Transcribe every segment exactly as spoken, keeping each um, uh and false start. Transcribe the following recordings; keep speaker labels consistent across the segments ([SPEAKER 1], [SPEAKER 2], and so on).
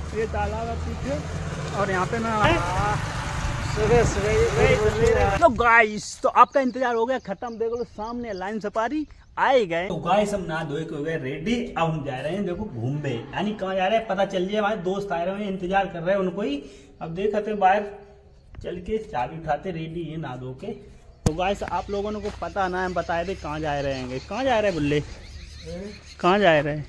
[SPEAKER 1] ये तालाब है पीछे और यहाँ पे मैं
[SPEAKER 2] सुबह सुबह।
[SPEAKER 1] तो गाइस तो आपका इंतजार हो गया खत्म, देख लो सामने लाइन सफारी आए गए। तो गाइस हम नहा धोए के हो गए रेडी, अब हम जा रहे हैं देखो घूमने, यानी कहाँ जा रहे हैं पता चल जाए। हमारे दोस्त आए रहे हैं, इंतजार कर रहे हैं उनको ही। अब देखते बाहर चल के चाबी उठाते, रेडी है नहा धो के। तो गाइस आप लोगों को पता ना हम बताए थे कहाँ जा रहे हैं। कहाँ जा रहे हैं बुल्ले, कहाँ जा रहे हैं,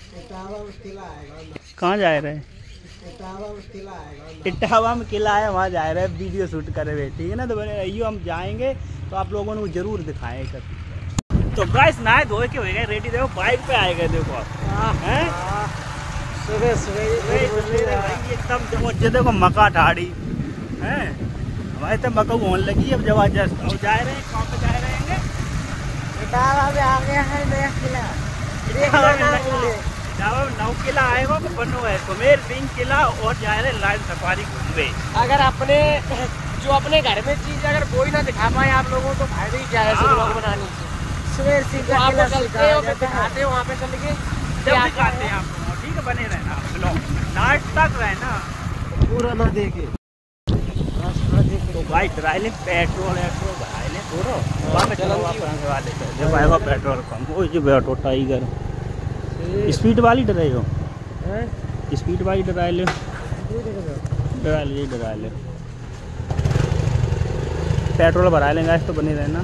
[SPEAKER 1] कहाँ जा रहे हैं? इटावा में किला है, वहाँ जा रहे हैं वीडियो शूट करे हुए, ठीक है ना। तो बने रहिए, हम जाएंगे तो आप लोगों को जरूर दिखाएंगे। तो गाइस नहाए धोए के हो गए रेडी, देखो बाइक पे आए गए, देखो आप हैं
[SPEAKER 2] सुबह सुबह
[SPEAKER 1] एकदम जबरदस्त। देखो मका ठाड़ी है हमारे तो मका होने लगी अब जबरदस्त। अब जा रहे हैं, कहाँ पे जा रहे हैं?
[SPEAKER 2] इटावा में आ गया है नया किला,
[SPEAKER 1] नौ किला आएगा बनो है कुमेर सिंह किला, और जा रहे लाइन सफारी घूमने।
[SPEAKER 2] अगर अपने जो अपने घर में चीज अगर कोई ना दिखा पाए आप लोगों तो फायदा ही क्या है ब्लॉग बनाने से। सुबह सिंह का किला चलते हो दिखाते हो, वहाँ पे चल के
[SPEAKER 1] जब दिखाते हैं आप लोग, ठीक है बने रहना ब्लॉग लास्ट तक रहना
[SPEAKER 2] पूरा ना देखे।
[SPEAKER 1] तो भाई ट्राई पेट्रोल वेट्रोल भराए ले पूरा, वहाँ पे चलो वाले जब आएगा पेट्रोल पंप। वो जो बैठो टाइगर स्पीड वाली डराई हो, स्पीड वाली डराई ले, डरा ले डरा ले पेट्रोल भरा लेंगे तो बने रहना।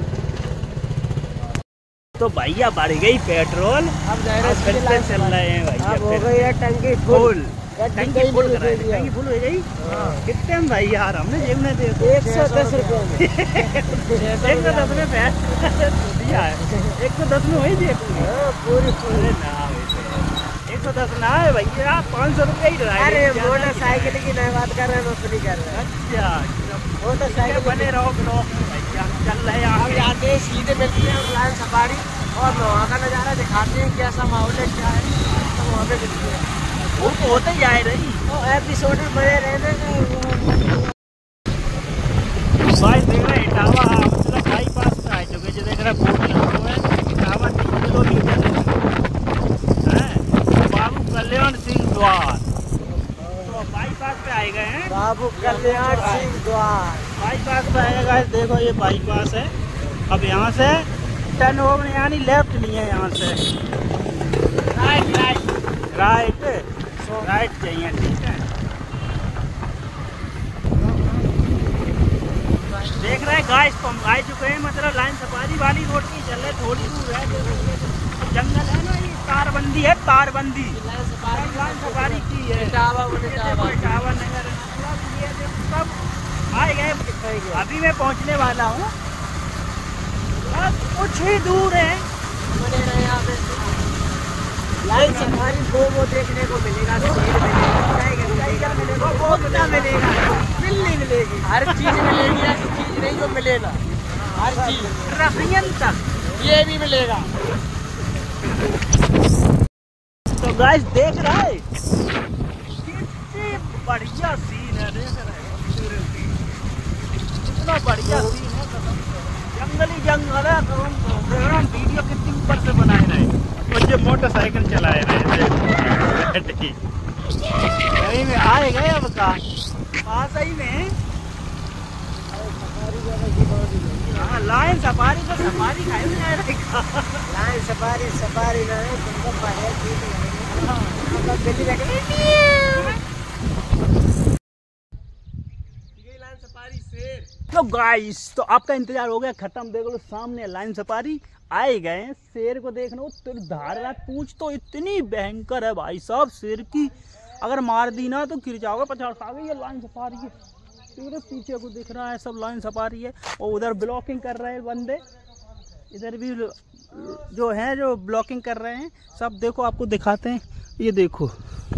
[SPEAKER 1] तो भैया बढ़ गई पेट्रोल, अब जा रहे फिर से चल रहे हैं भैया।
[SPEAKER 2] अब हो गई है टंकी फुल,
[SPEAKER 1] टंकी फुल टंकी फुल हो गई। कितने में भाई यार हमने जेब में दे
[SPEAKER 2] एक सौ दस रुपये में
[SPEAKER 1] एक सौ दस में दिया है, एक सौ दस में वही जेब
[SPEAKER 2] पूरी पूरी
[SPEAKER 1] ना एक सौ दस ना है भैया, पाँच सौ रुपये ही डरा।
[SPEAKER 2] अरे मोटरसाइकिल की नई बात कर रहे हैं, मस्ती कर रहे हैं।
[SPEAKER 1] अच्छा
[SPEAKER 2] मोटरसाइकिल
[SPEAKER 1] बने रहो ब्लॉग में भैया, चल रहे हैं
[SPEAKER 2] हम आते हैं सीधे मिलते हैं लाइन सफारी और वहाँ का नज़ारा दिखाते हैं कैसा माहौल है क्या है, तो वहाँ पे मिलते हैं।
[SPEAKER 1] वो तो होते ही आए रही
[SPEAKER 2] तो एपिसोड में बने रहने
[SPEAKER 1] भाई देख रहे इटावा मतलब बाईपास में आ चुके जो देख रहे बोर्ड लगा हुआ है इटावा तीन किलोमीटर है, बाबू कल्याण सिंह द्वार। तो बाईपास पे आए गए हैं,
[SPEAKER 2] बाबू कल्याण सिंह द्वार
[SPEAKER 1] बाईपास पे आए गए। देखो ये बाईपास है, अब यहाँ से टर्न ओवर यानी लेफ्ट लिए है, यहाँ से राइट राइट राइट राइट चाहिए, ठीक है। देख रहे हैं गाइस तो हम आ चुके हैं, मतलब लाइन सफारी वाली रोड की चल रहे, थोड़ी दूर है। जंगल है ना, ये तारबंदी है, तारबंदी लाइन सफारी की है। टावर नगर ये सब आए गए, अभी मैं पहुंचने वाला हूँ, कुछ ही दूर है।
[SPEAKER 2] लाइन सफारी को वो देखने को मिलेगा, टाइगर मिलेगा, बोगदा मिलेगा, बिल्ली मिलेगी, हर चीज मिलेगी। ऐसी चीज नहीं जो मिलेगा, हर चीज
[SPEAKER 1] रखियन तक
[SPEAKER 2] ये भी मिलेगा।
[SPEAKER 1] तो गाइस देख रहा है कितनी बढ़िया सीन है, देख रहे हो कितना बढ़िया सीन है, जंगली जंगल है। तो हम वीडियो कितनी ऊपर से बनाए रहे, मुझे मोटरसाइकिल चलाए रहे सही में आए गए। अब का पास ही में हाँ लाइन सफारी तो सफारी खाए में जाए रहेगा,
[SPEAKER 2] लाइन सफारी सफारी नहीं तुमको पहले लाइन सफारी शेर।
[SPEAKER 1] तो गाइस तो आपका इंतजार हो गया खत्म, देख लो सामने लाइन सफारी आए गए हैं। शेर को देखना, वो तेरी धार रात पूछ तो इतनी भयंकर है भाई साहब, शेर की अगर मार दी ना तो गिर जाओगे पचास खा गई। ये लाइन सफारी है, पूरे पीछे को दिख रहा है सब लाइन सफारी है, और उधर ब्लॉकिंग कर रहे हैं बंदे, इधर भी जो हैं जो ब्लॉकिंग कर रहे हैं सब। देखो आपको दिखाते हैं, ये देखो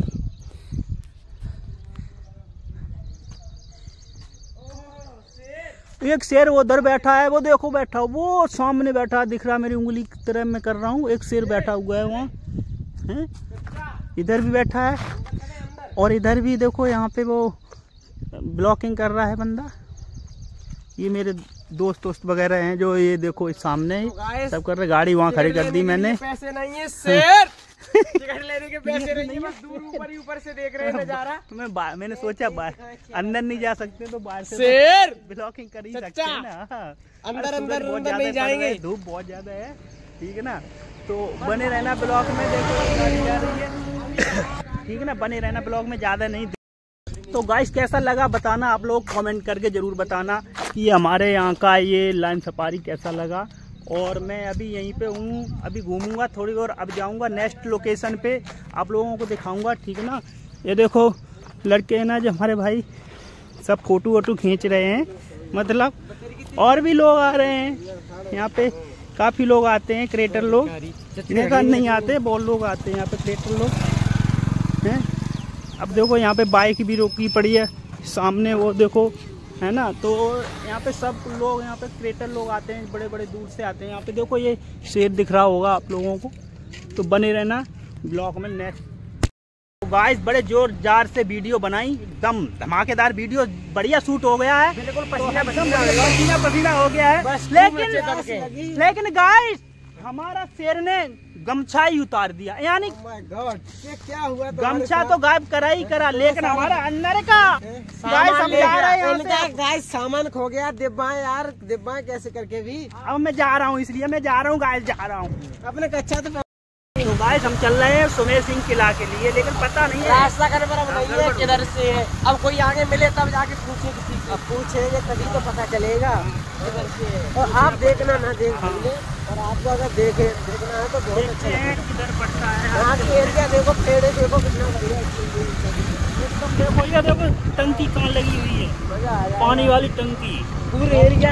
[SPEAKER 1] एक शेर वो उधर बैठा है, वो देखो बैठा, वो सामने बैठा दिख रहा है, मेरी उंगली की तरह मैं कर रहा हूँ, एक शेर बैठा हुआ है वहाँ है, इधर भी बैठा है, और इधर भी देखो यहाँ पे वो ब्लॉकिंग कर रहा है बंदा। ये मेरे दोस्त दोस्त वगैरह हैं जो ये देखो इस सामने सब कर रहे, गाड़ी वहाँ खड़ी कर दी मैंने।
[SPEAKER 2] पैसे नहीं है शेर टिकट लेने के पैसे नहीं, बस दूर ऊपर ही ऊपर से देख रहे हैं नजारा।
[SPEAKER 1] तो मैं मैंने सोचा बाहर अंदर नहीं जा सकते तो बाहर से
[SPEAKER 2] शेर
[SPEAKER 1] ब्लॉकिंग कर ही सकते हैं ना।
[SPEAKER 2] अंदर अंदर
[SPEAKER 1] बहुत
[SPEAKER 2] अंदर
[SPEAKER 1] ज्यादा
[SPEAKER 2] नहीं जाएंगे,
[SPEAKER 1] धूप बहुत ज्यादा है, ठीक है ना। तो बने रहना ब्लॉक में, देखो गाड़ी जा रही है, ठीक है ना, बने रहना ब्लॉक में, ज्यादा नहीं। तो गाइस कैसा लगा बताना, आप लोग कमेंट करके जरूर बताना कि हमारे यहाँ का ये लाइन सफारी कैसा लगा। और मैं अभी यहीं पे हूँ, अभी घूमूंगा थोड़ी और अब जाऊँगा नेक्स्ट लोकेशन पे, आप लोगों को दिखाऊंगा, ठीक है ना। ये देखो लड़के हैं ना जो हमारे भाई, सब फोटो वोटो खींच रहे हैं, मतलब और भी लोग आ रहे हैं यहाँ पे, काफ़ी लोग आते हैं, क्रिएटर लोग नहीं आते, बहुत लोग आते हैं यहाँ पे, क्रिएटर लोग हैं। अब देखो यहाँ पे बाइक भी रोकी पड़ी है सामने, वो देखो है ना। तो यहाँ पे सब लोग, यहाँ पे क्रिएटर लोग आते हैं, बड़े बड़े दूर से आते हैं यहाँ पे। देखो ये शेर दिख रहा होगा आप लोगों को, तो बने रहना ब्लॉग में नेक्स्ट। तो गाइस बड़े जोर जार से वीडियो बनाई, एकदम धमाकेदार वीडियो, बढ़िया शूट हो गया है, बिल्कुल पसीना पसीना पसीना हो गया है। लेकिन लेकिन गाइस हमारा शेर ने गमछा ही उतार दिया, यानी
[SPEAKER 2] ये क्या हुआ?
[SPEAKER 1] गमछा तो गायब करा ही करा, लेकिन हमारा अंदर का गाइस हम जा रहे हैं यहाँ से।
[SPEAKER 2] गाइस सामान खो गया, डिब्बाएं यार, डिब्बाएं कैसे करके भी।
[SPEAKER 1] अब मैं जा रहा हूँ, इसलिए मैं जा रहा हूँ गाइस, जा रहा हूँ
[SPEAKER 2] अपने कच्चा। तो
[SPEAKER 1] तो गाइस हम चल रहे हैं सुमेर सिंह किला के लिए, लेकिन पता नहीं है
[SPEAKER 2] रास्ता कर नहीं है किधर से है। अब कोई आगे मिले तब जाके पूछे किसी, अब पूछेंगे तभी तो पता चलेगा किधर से है। और आप देखना ना देख लेंगे, और आपको अगर देखे देखना है तो बहुत अच्छा है।
[SPEAKER 1] किधर पड़ता है
[SPEAKER 2] यहाँ की एरिया देखो, पेड़े देखो कितना बढ़िया,
[SPEAKER 1] एकदम देखो, ये देखो टंकी कहाँ लगी हुई है,
[SPEAKER 2] मजा आ जाए
[SPEAKER 1] पानी वाली टंकी
[SPEAKER 2] पूरे एरिया।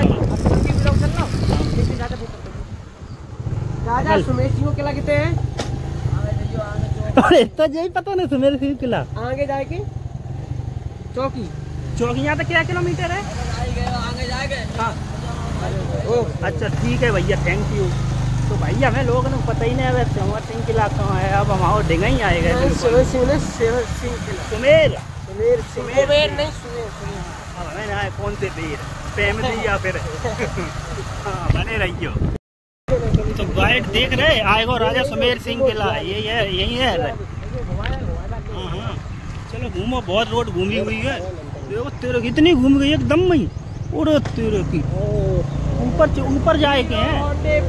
[SPEAKER 2] राजा सुमेर सिंह किला कितने हैं?
[SPEAKER 1] अरे तो यही पता नहीं सुमेर सिंह किला
[SPEAKER 2] आगे जाके चौकी
[SPEAKER 1] चौकी यहाँ तक क्या किलोमीटर है?
[SPEAKER 2] आगे जाएंगे।
[SPEAKER 1] हाँ अच्छा ठीक है भैया, थैंक यू। तो भैया हमें लोगों को पता ही नहीं है सुमेर सिंह किला कहाँ है, अब हमारा डिंगा ही आएगा।
[SPEAKER 2] सुमेर सिंह ने सुमेर सिंह किला,
[SPEAKER 1] सुमेर
[SPEAKER 2] सुमेर सुमेर नहीं सुमेर सुमेर,
[SPEAKER 1] अब हमें ना कौन से पेड़ फैमिली या फिर हाँ बने रहियो। तो गाइड देख रहे आएगा राजा सुमेर सिंह किला, यही है यही है। हाँ हाँ चलो घूमो, बहुत रोड घूमी हुई है, देखो तेरे कितनी घूम गई एकदम में, उड़ो तेरे की ऊपर ऊपर जाए के हैं।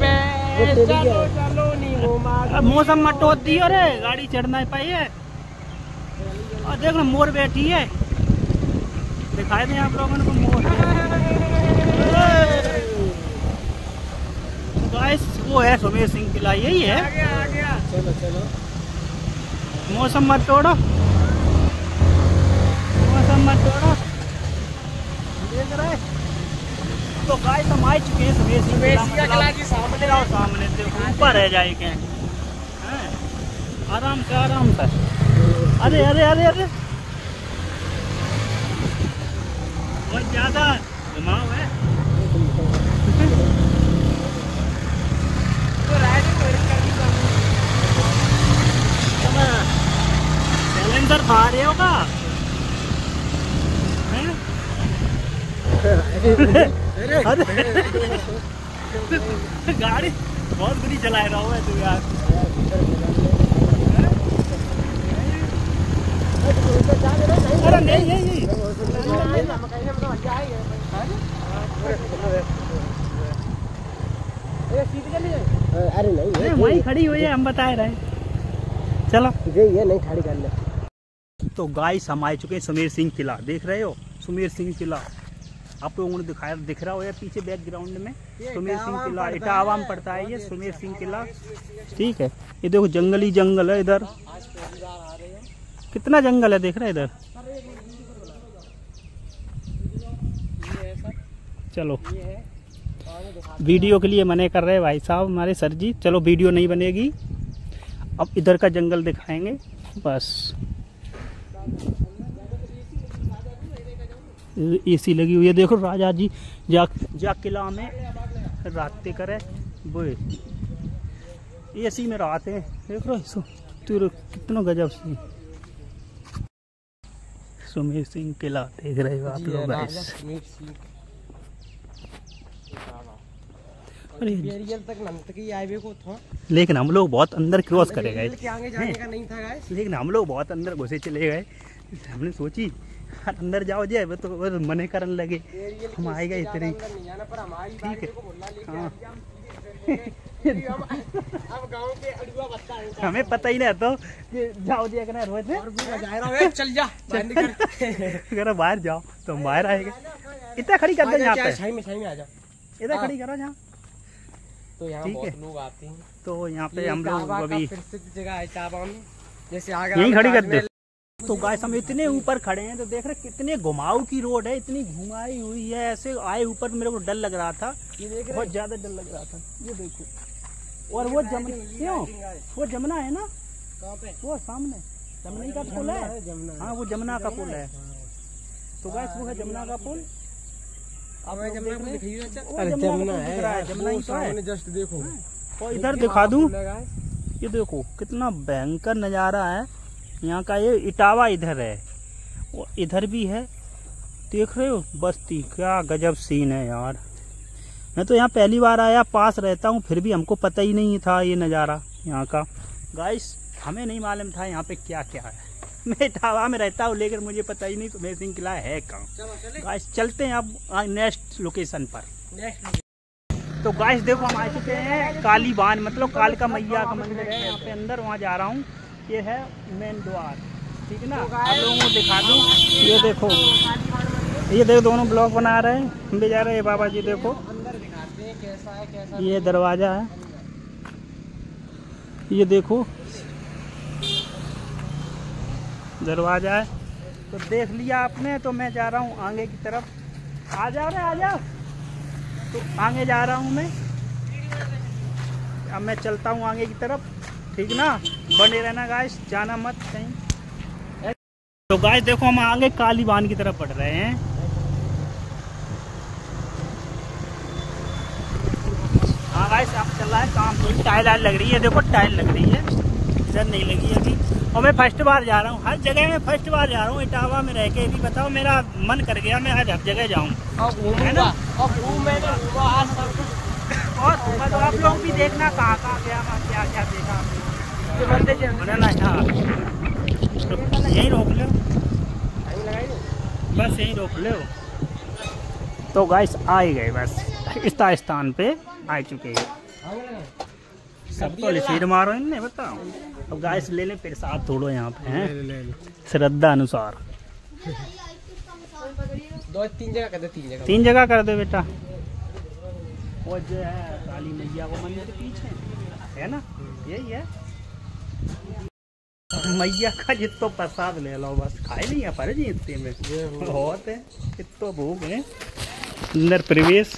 [SPEAKER 1] अब मौसम मट होती है, अरे गाड़ी चढ़ना पाई है। और देख मोर बैठी है, दिखाए दें आप लोगों को मोर। गाइस वो है सुमेर सिंह किला, यही है।
[SPEAKER 2] आ गया, आ गया। चलो चलो
[SPEAKER 1] मौसम मत तोड़ो, मौसम मत तोड़ो, देख रहे। तो गाइस हम आ चुके हैं सुमेर सिंह किला
[SPEAKER 2] के सामने,
[SPEAKER 1] आओ सामने देखो, ऊपर है जाए के, आराम से आराम से। अरे अरे अरे अरे बहुत ज्यादा घुमाव है। सैलेंसर खा रहे हो का? गाड़ी बहुत बुरी चला रहा हुआ है तू यार। अरे नहीं नहीं
[SPEAKER 2] अरे नहीं
[SPEAKER 1] वहीं खड़ी हुई है, हम बता रहे हैं। चलो
[SPEAKER 2] ये नहीं खड़ी कर ले।
[SPEAKER 1] तो गाइस हम आ चुके हैं सुमेर सिंह किला, देख रहे हो सुमेर सिंह किला, आप लोगों ने दिखाया दिख रहा हो या पीछे बैकग्राउंड में सुमेर सिंह किला, इटावा में पड़ता है ये सुमेर सिंह किला, ठीक है। ये देखो जंगली जंगल है इधर, कितना जंगल है देख रहे इधर। चलो वीडियो के लिए मने कर रहे भाई साहब हमारे सर जी, चलो वीडियो नहीं बनेगी, अब इधर का जंगल दिखाएंगे बस। एसी लगी हुई है, देखो राजा जी जा जा किला में रात करे वो एसी में रात है, देख रहे तेरे कितना गजब सी। सुमेर सिंह किला देख रहे हो आप लोग।
[SPEAKER 2] बेरियल तक नंतकी हाईवे को था,
[SPEAKER 1] लेकिन हम लोग बहुत अंदर क्रॉस करे गए,
[SPEAKER 2] के आगे जाने का नहीं था गाइस।
[SPEAKER 1] लेकिन हम लोग बहुत अंदर घुसे चले गए। हमने सोची अंदर जाओ जे तो वो मने करने लगे, हम आए गए इतने ठीक है। हाँ
[SPEAKER 2] अब गांव के अड़ुआ बच्चा है,
[SPEAKER 1] हमें पता ही नहीं तो कि जाओ जे कहना रोज
[SPEAKER 2] है चल जा बाहर निकल,
[SPEAKER 1] अगर बाहर जाओ तो हम बाहर आएंगे। इतना खड़ी कर दे यहाँ पे,
[SPEAKER 2] सही में सही में आ जा,
[SPEAKER 1] इधर खड़ी करो यहाँ।
[SPEAKER 2] तो यहाँ बहुत लोग आते हैं,
[SPEAKER 1] तो यहाँ पे हम लोग अभी
[SPEAKER 2] जगह है टाबा में, जैसे
[SPEAKER 1] यहीं खड़ी कर दे। तो गाइस हम इतने ऊपर खड़े हैं तो देख रहे कितने घुमाऊ की रोड है, इतनी घुमाई हुई है। ऐसे आए ऊपर मेरे को डर लग रहा था, बहुत ज्यादा डर लग रहा था। ये देखो, और वो जमुना, क्यों वो जमुना है ना,
[SPEAKER 2] कहाँ पे?
[SPEAKER 1] वो सामने जमुना का पुल है। हाँ वो जमुना का पुल है। तो गाइस वो है जमुना का पुल।
[SPEAKER 2] अब जमुना को दिखाइए,
[SPEAKER 1] अरे जमुना है, जमुना ही तो है।
[SPEAKER 2] जस्ट देखो,
[SPEAKER 1] और इधर दिखा दूं, ये देखो कितना भयंकर नजारा है यहाँ का। ये इटावा इधर है, और इधर भी है, देख रहे हो बस्ती। क्या गजब सीन है यार। मैं तो यहाँ पहली बार आया, पास रहता हूँ, फिर भी हमको पता ही नहीं था ये नज़ारा यहाँ का। गाइस हमें नहीं मालूम था यहाँ पे क्या क्या है। मैं इटावा में रहता हूँ लेकिन मुझे पता ही नहीं तुम्हें सिंह किला है कहाँ। गाइस चलते हैं अब नेक्स्ट लोकेशन पर। तो गाइस देखो हम आ चुके हैं काली बान, मतलब कालिका मैया का मंदिर है यहाँ पे अंदर, वहाँ जा रहा हूँ। ये है मेन द्वार, ठीक है ना। आप लोगों को दिखा दूँ, ये देखो, ये देखो दोनों ब्लॉक बना रहे हैं, हम भी जा रहे हैं। बाबा जी देखो,
[SPEAKER 2] अंदर दिखाते हैं कैसा है कैसा।
[SPEAKER 1] ये दरवाजा है, ये देखो दरवाजा है। तो देख लिया आपने, तो मैं जा रहा हूँ आगे की तरफ। आ जाओ रे आ जाओ। तो आगे जा रहा हूँ मैं, अब मैं चलता हूँ आगे की तरफ, ठीक ना। बने रहना गाइस, जाना मत कहीं। तो गाइस देखो हम आगे काली बान की तरफ बढ़ रहे हैं। हाँ गाइस आप चल रहा है काम, थोड़ी टाइल लग रही है, देखो टाइल लग रही है, इधर नहीं लगी अभी। और मैं फर्स्ट बार जा रहा हूँ, हर जगह में फर्स्ट बार जा रहा हूँ। इटावा में रह के भी बताओ, मेरा मन कर गया मैं आज हर जगह जाऊँ, है ना। और तो आप लोग भी देखना कहाँ कहाँ गया, क्या क्या देखा ना। हाँ यहीं रोक लो, बस यहीं रोक लो। तो गाइस आ ही गए, बस इस स्थान पे आ चुके हैं। सबको लिसीर मारो इनने, बताओ। अब गाइस ले ले प्रसाद थोड़ो यहाँ पे हैं, श्रद्धा अनुसार।
[SPEAKER 2] दो तीन जगह कर दे, तीन जगह
[SPEAKER 1] तीन जगह कर दे बेटा। वो जो है काली मैया को मंदिर के पीछे है ना, यही है। मैया का जितो प्रसाद ले लो, बस खाए नहीं है पर जी इतने में बहुत है, इतो भूख है। अंदर प्रवेश,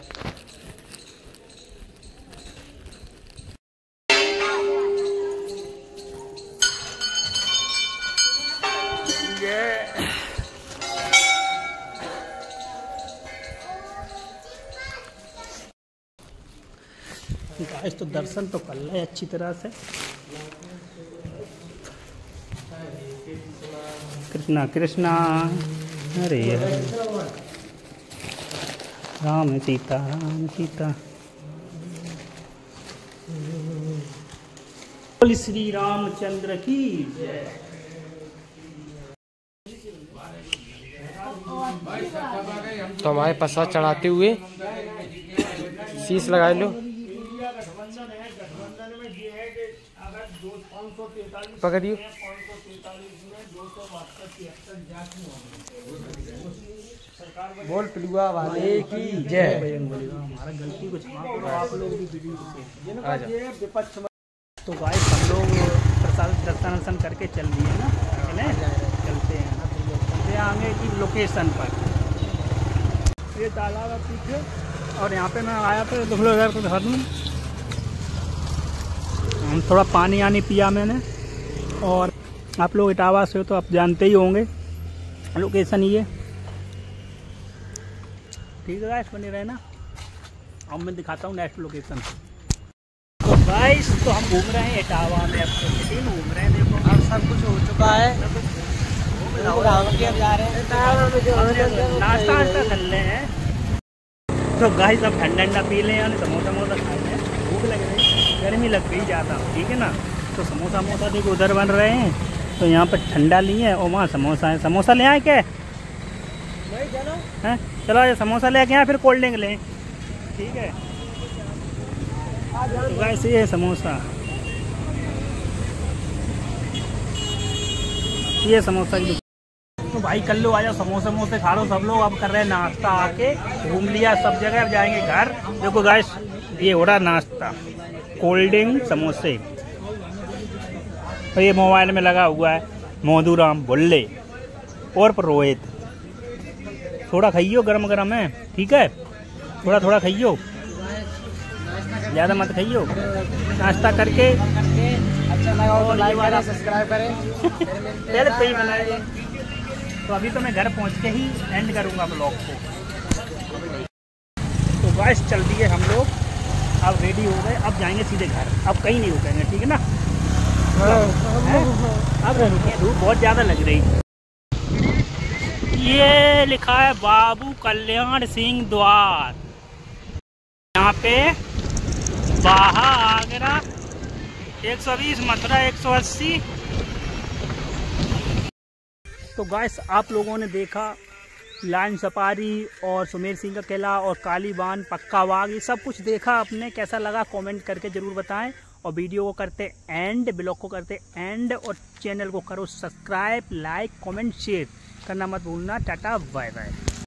[SPEAKER 1] गाइस तो दर्शन तो कर ले अच्छी तरह से। कृष्णा कृष्णा हरे हरे, राम सीता राम सीता, बोल श्री रामचंद्र की जय।
[SPEAKER 2] तो हमारे प्रसाद चढ़ाते हुए शीश लगा लो, पकड़ियो। बोल पिलुआ वाले की जय।
[SPEAKER 1] हमारा गलती को क्षमा करो, आप लोग भी वीडियो से। तो गाइस हम लोग प्रसाद दर्शन वर्शन करके चल दिए ना, चलते हैं चलते हैं आगे की लोकेशन पर। ये तालाब है पीछे, और यहाँ पे मैं आया था, देख लो इधर को दिखा दूँ। हम थोड़ा पानी आनी पिया मैंने, और आप लोग इटावा से हो तो आप जानते ही होंगे लोकेशन ये, ठीक है गाइस बने रहना। अब मैं दिखाता हूँ नेक्स्ट लोकेशन। तो गाइस तो हम घूम रहे हैं इटावा में, अब सिटी में घूम रहे हैं। देखो
[SPEAKER 2] अब सब कुछ हो चुका है, जा रहे हैं,
[SPEAKER 1] नाश्ता वास्ता कर ले हैं। तो गाइस अब ठंडा ठंडा पी लें यानी समोसा मोसा खाए हैं, भूख लग रही, गर्मी लग गई ज़्यादा, ठीक है ना। तो समोसा मोसा देखो उधर बन रहे हैं, तो यहाँ पर ठंडा लिए हैं और वहाँ समोसा है। समोसा ले आए क्या हैं? चलो ये समोसा ले के आए, फिर कोल्ड ड्रिंक लें, ठीक है। तो गाइस ये है समोसा, ये समोसा की। तो भाई कल लो आजा समोसे समोसे खा लो सब लोग। अब कर रहे हैं नाश्ता, आके घूम लिया सब जगह, अब जाएंगे घर। देखो गाइस ये हो रहा नाश्ता, कोल्ड ड्रिंक समोसे, और ये मोबाइल में लगा हुआ है मधुराम बुल्ले और रोहित। थोड़ा खाइयो, गरम गरम है, ठीक है, थोड़ा थोड़ा खाइयो, ज़्यादा मत खाइयो। नाश्ता करके
[SPEAKER 2] अच्छा लगा हो तो लाइक करें, सब्सक्राइब करें।
[SPEAKER 1] पहले पे ही बनाए। तो अभी तो मैं घर पहुंच के ही एंड करूंगा ब्लॉग को। तो गाइस चल दिए हम लोग, अब रेडी हो गए, अब जाएंगे सीधे घर, अब कहीं नहीं रुकेंगे, ठीक है ना। अब रुके, धूप बहुत ज़्यादा लग रही। ये लिखा है बाबू कल्याण सिंह द्वार, यहाँ पे बाहा आगरा एक सौ बीस, मथुरा एक सौ अस्सी। तो गाइस आप लोगों ने देखा लाइन सफारी और सुमेर सिंह का किला और कालीबान, पक्का बाग, ये सब कुछ देखा आपने। कैसा लगा कमेंट करके ज़रूर बताएं, और वीडियो को करते एंड, ब्लॉग को करते एंड, और चैनल को करो सब्सक्राइब, लाइक, कमेंट, शेयर करना मत भूलना। Tata bye bye.